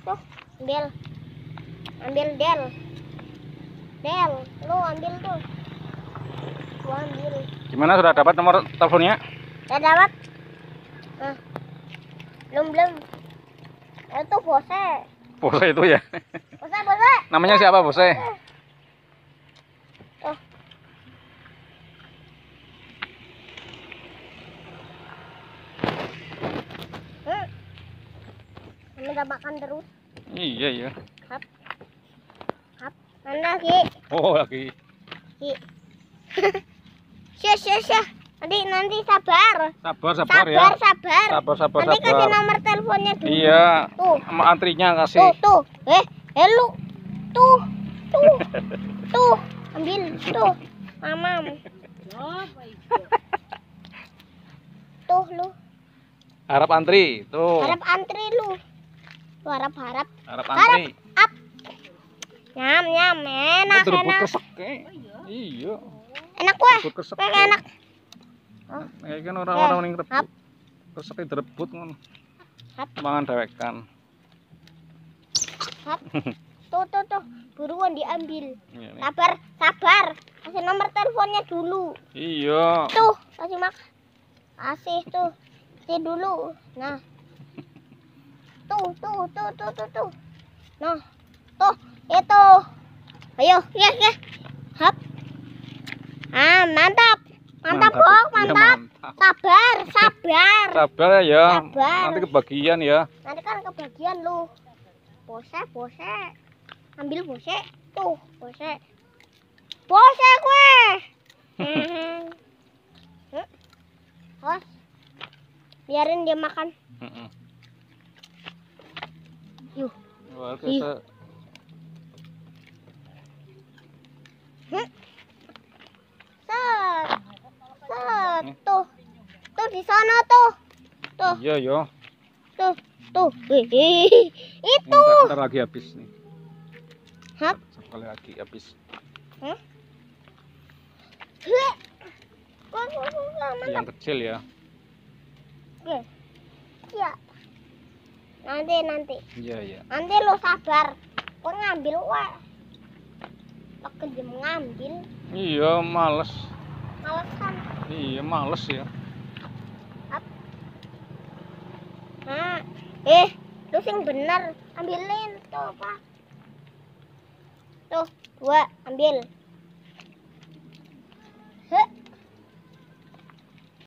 Tuh, ambil. Ambil Del. Del, lu ambil tuh. Gua ambil. Gimana, sudah dapat nomor teleponnya? Udah dapat? Nah. Belum. Itu Bose. Bose itu ya. Bose. Namanya siapa Bose? Tuh. Ini udah makan terus. Iya. Hap. Mana Ki? Oh, lagi. Ki. Syah. Nanti sabar. Sabar ya. Sabar. Nanti kasih nomor teleponnya dulu. Iya. Tuh. Sama antrinya kasih. Tuh. Lu. Tuh. Ambil tuh. Mamam. Tuh lu. Harap antri, tuh. Harap antri lu. Lu harap. Harap antri. Up. Nyam, enak. Kesek. Iya. Enak weh. Kesek. Enak. Kayak kan orang-orang yang rebut. Kesek direbut ngono. Hap. Mangan dewekan. Hap. Tuh. Buruan diambil. Iya, Sabar. Kasih nomor teleponnya dulu. Iya. Tuh, kasih kasih tuh. Kasih dulu. Nah. Tuh. Nah. Tuh, itu. Ayo, ya. Hap. Mantap. Mantap. Sabar. Sabar ya. Sabar. Nanti kebagian ya. Nanti kan kebagian lu. Bose. Ambil Bose. Tuh, Bose gue. Hos. Biarin dia makan. Yuh. Wah, Set. Tuh di sana tuh. Iya yo. Tuh. Itu. Ntar lagi habis nih. Hap. Sekali lagi habis. Yang kecil ya. Iya. Nanti. Iya. Nanti lo sabar. Kok ngambil weh. Lo kejem ngambil. Iya, males. Malesan. Iya, males ya. Nah, lu sing bener. Ambilin tuh, Pak. Tuh, 2, ambil.